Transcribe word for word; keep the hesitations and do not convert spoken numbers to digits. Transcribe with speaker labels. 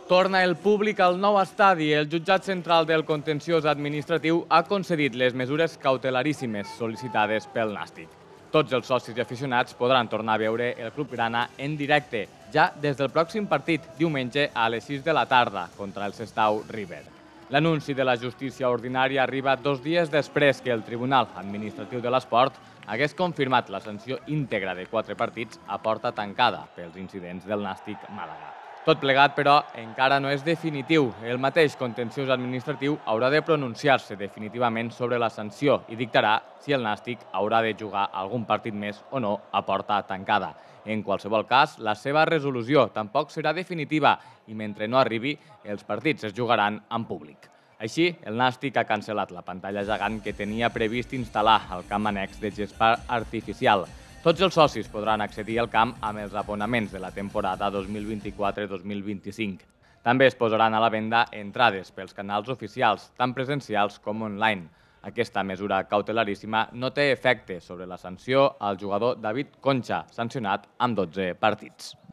Speaker 1: Torna el públic al nou estadi. El jutjat central del contenciós administratiu ha concedit les mesures cautelaríssimes sol·licitades pel Nàstic. Tots els socis i aficionats podran tornar a veure el Club Grana en directe, ja des del pròxim partit, diumenge a les sis de la tarda, contra el Sestao River. L'anunci de la justícia ordinària arriba dos dies després que el Tribunal Administratiu de l'Esport hagués confirmat la sanció íntegra de quatre partits a porta tancada pels incidents del Nàstic Màlaga. Tot plegat, però, encara no és definitiu. El mateix contenciós administratiu haurà de pronunciar-se definitivament sobre la sanció i dictarà si el Nàstic haurà de jugar algun partit més o no a porta tancada. En qualsevol cas, la seva resolució tampoc serà definitiva i mentre no arribi, els partits es jugaran en públic. Així, el Nàstic ha cancel·lat la pantalla gegant que tenia previst instal·lar al camp annex de gespa artificial. Tots els socis podran accedir al camp amb els abonaments de la temporada dos mil vint-i-quatre dos mil vint-i-cinc. També es posaran a la venda entrades pels canals oficials, tant presencials com online. Aquesta mesura cautelaríssima no té efecte sobre la sanció al jugador David Concha, sancionat amb dotze partits.